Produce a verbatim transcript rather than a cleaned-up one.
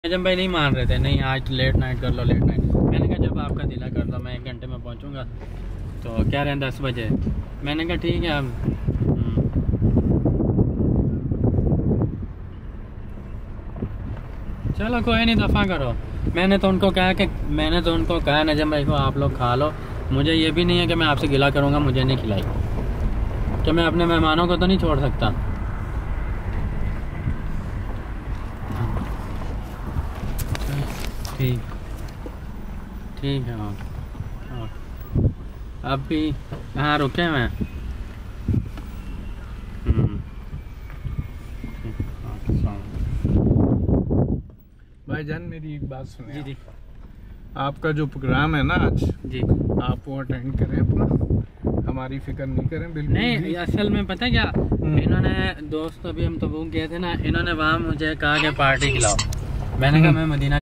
जब भाई नहीं मान रहे थे, नहीं आज लेट नाइट कर लो, लेट नाइट। मैंने कहा जब आपका दिला कर लो, मैं एक घंटे में पहुंचूंगा। तो क्या रहे दस बजे, मैंने कहा ठीक है। अब चलो कोई नहीं, दफ़ा करो। मैंने तो उनको कहा कि मैंने तो उनको कहा नजम भाई को आप लोग खा लो, मुझे ये भी नहीं है कि मैं आपसे गिला करूँगा मुझे नहीं खिलाई, कि मैं अपने मेहमानों को तो नहीं छोड़ सकता। ठीक ठीक है। हाँ हाँ, अब भी कहाँ रुके मैं? भाईजान मेरी एक बात सुनिए। जी जी। आपका जो प्रोग्राम है ना आज जी आप वो अटेंड करें अपना, हमारी फिक्र नहीं करें बिल्कुल नहीं। असल में पता है क्या, इन्होंने दोस्त अभी हम तबूक गए थे ना, इन्होंने वहाँ मुझे कहा कि पार्टी खिलाओ। मैंने कहा मैं मदीना